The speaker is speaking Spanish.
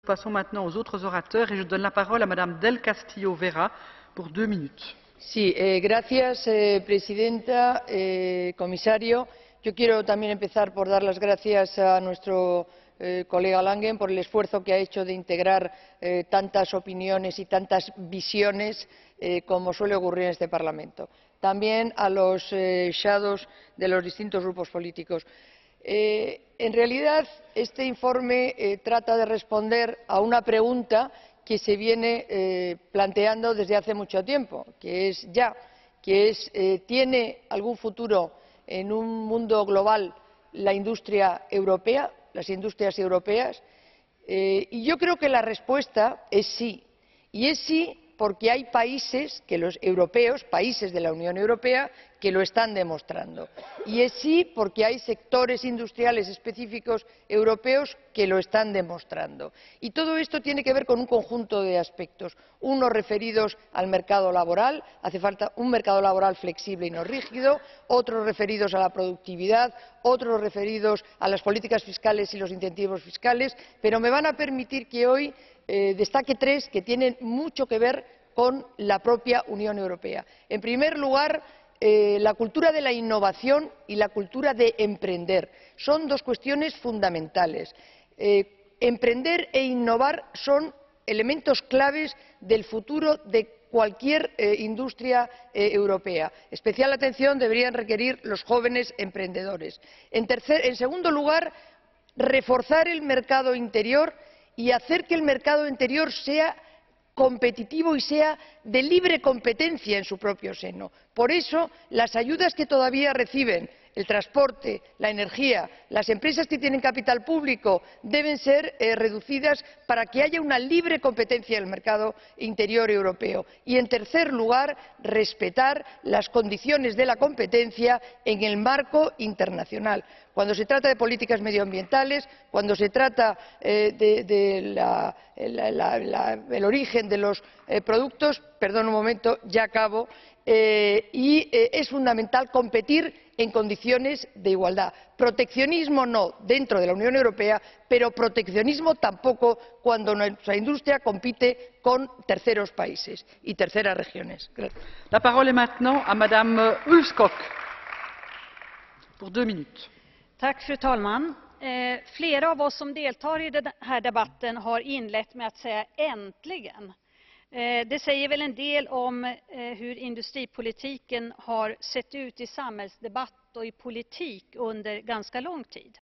passons maintenant aux autres orateurs et je donne la parole à Madame Del Castillo Vera pour 2 minutes. Sí, gracias, presidenta, comisario. Yo quiero también empezar por dar las gracias a nuestro colega Langen por el esfuerzo que ha hecho de integrar tantas opiniones y tantas visiones como suele ocurrir en este Parlamento. También a los shadows de los distintos grupos políticos. En realidad, este informe trata de responder a una pregunta que se viene planteando desde hace mucho tiempo, que es ¿tiene algún futuro en un mundo global la industria europea, las industrias europeas? Y yo creo que la respuesta es sí. Y es sí porque hay países, los europeos, países de la Unión Europea, que lo están demostrando. Y es sí porque hay sectores industriales específicos europeos que lo están demostrando. Y todo esto tiene que ver con un conjunto de aspectos, unos referidos al mercado laboral, hace falta un mercado laboral flexible y no rígido, otros referidos a la productividad, otros referidos a las políticas fiscales y los incentivos fiscales, pero me van a permitir que hoy destaque 3 que tienen mucho que ver con la propia Unión Europea. En primer lugar, la cultura de la innovación y la cultura de emprender. Son 2 cuestiones fundamentales. Emprender e innovar son elementos claves del futuro de cualquier industria europea. Especial atención deberían requerir los jóvenes emprendedores. En segundo lugar, reforzar el mercado interior y hacer que el mercado interior sea competitivo y sea de libre competencia en su propio seno. Por eso, las ayudas que todavía reciben el transporte, la energía, las empresas que tienen capital público deben ser reducidas para que haya una libre competencia en el mercado interior europeo. Y, en tercer lugar, respetar las condiciones de la competencia en el marco internacional. Cuando se trata de políticas medioambientales, cuando se trata del origen de los productos, perdón un momento, ya acabo, es fundamental competir en condiciones de igualdad. Proteccionismo no dentro de la Unión Europea, pero proteccionismo tampoco cuando nuestra industria compite con terceros países y terceras regiones. Gracias. La parole est maintenant à Madame Ulvskog pour 2 minutes. Tack, fru talman. Flera av oss som deltar i den här debatten har inlett med att säga äntligen. Det säger väl en del om hur industripolitiken har sett ut i samhällsdebatt och i politik under ganska lång tid.